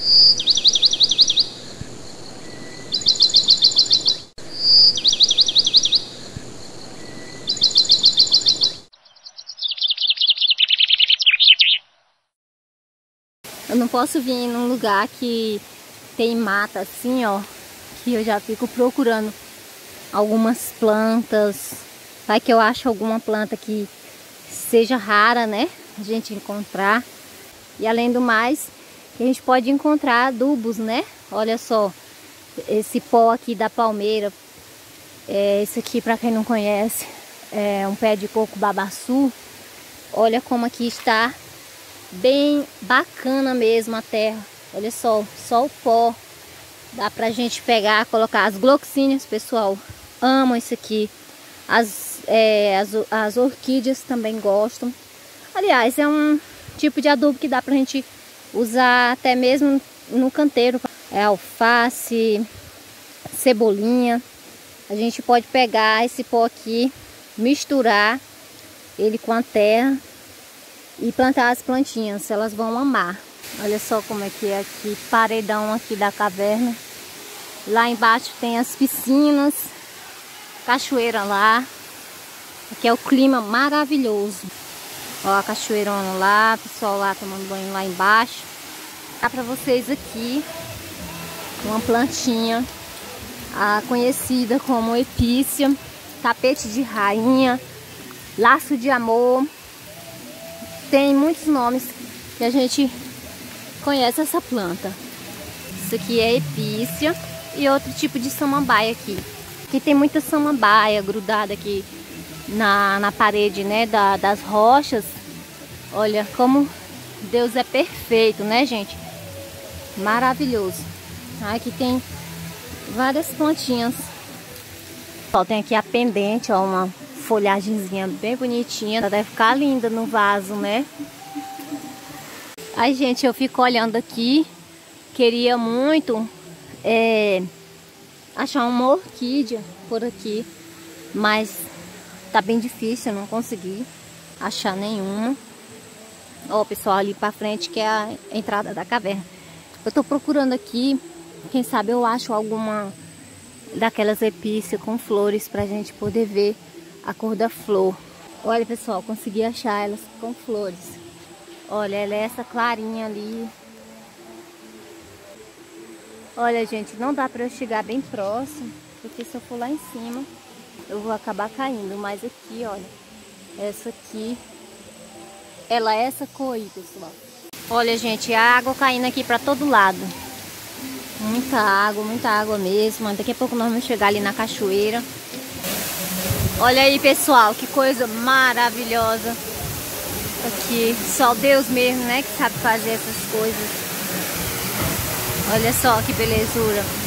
Eu não posso vir num lugar que tem mata assim, ó, que eu já fico procurando algumas plantas. Vai que eu acho alguma planta que seja rara, né? A gente encontrar. E além do mais, a gente pode encontrar adubos, né? Olha só, esse pó aqui da palmeira. Esse aqui, para quem não conhece, é um pé de coco babaçu. Olha como aqui está bem bacana mesmo a terra. Olha só o pó. Dá pra gente pegar, colocar as gloxíneas, pessoal. Amam isso aqui. As orquídeas também gostam. Aliás, é um tipo de adubo que dá pra gente usar até mesmo no canteiro. É alface, cebolinha. A gente pode pegar esse pó aqui, misturar ele com a terra e plantar as plantinhas. Elas vão amar. Olha só como é que é aqui, paredão aqui da caverna. Lá embaixo tem as piscinas, cachoeira lá. Aqui é o clima maravilhoso. Ó, a cachoeirona lá, o pessoal lá tomando banho lá embaixo. Dá pra vocês aqui uma plantinha conhecida como epícia, tapete de rainha, laço de amor. Tem muitos nomes que a gente conhece essa planta. Isso aqui é epícia e outro tipo de samambaia aqui. Aqui tem muita samambaia grudada aqui na parede, né, das rochas. Olha como Deus é perfeito, né, gente? Maravilhoso. Aqui tem várias plantinhas. Ó, tem aqui a pendente, ó, uma folhagemzinha bem bonitinha. Ela deve ficar linda no vaso, né? Ai, gente, eu fico olhando aqui. Queria muito achar uma orquídea por aqui, mas tá bem difícil, eu não consegui achar nenhuma. Ó, pessoal, ali pra frente que é a entrada da caverna. Eu tô procurando aqui, quem sabe eu acho alguma daquelas epícias com flores pra gente poder ver a cor da flor. Olha, pessoal, consegui achar elas com flores. Olha, ela é essa clarinha ali. Olha, gente, não dá pra eu chegar bem próximo, porque se eu for lá em cima, eu vou acabar caindo. Mas aqui, olha, essa aqui, ela é essa cor aí, pessoal. Olha, gente, a água caindo aqui pra todo lado. Muita água mesmo. Daqui a pouco nós vamos chegar ali na cachoeira. Olha aí, pessoal, que coisa maravilhosa. Aqui, só Deus mesmo, né, que sabe fazer essas coisas. Olha só que belezura.